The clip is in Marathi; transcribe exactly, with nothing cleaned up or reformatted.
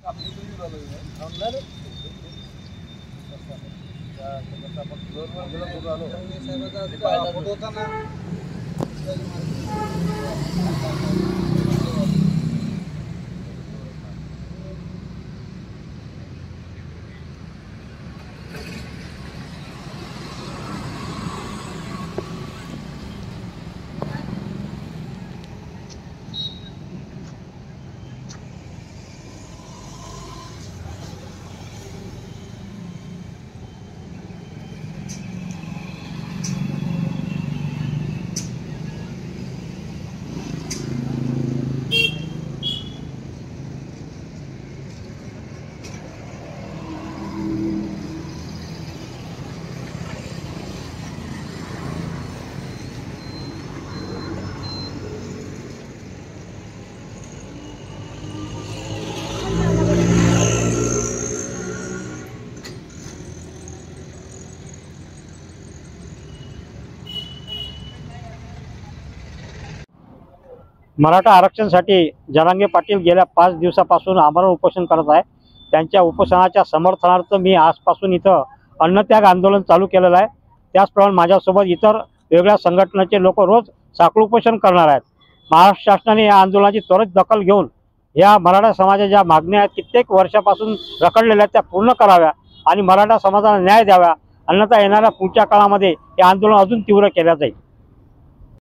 मराठा आरक्षणासाठी जरांगे पाटील गेल्या पाच दिवसापासून आमरण उपोषण करत आहे। त्यांच्या उपोषणाच्या समर्थनार्थ मी आजपासून इथं अन्नत्याग आंदोलन चालू केलेलं आहे। त्याचप्रमाणे माझ्यासोबत इतर वेगळ्या संघटनेचे लोक रोज साखळी उपोषण करणार आहेत। महाराष्ट्र शासनाने या आंदोलनाची त्वरित दखल घेऊन या मराठा समाजाच्या ज्या मागण्या आहेत कित्येक वर्षापासून रखडलेल्या आहेत त्या पूर्ण कराव्या आणि मराठा समाजाला न्याय द्यावा, अन्यथा येणाऱ्या पुढच्या काळामध्ये हे आंदोलन अजून तीव्र केले जाईल।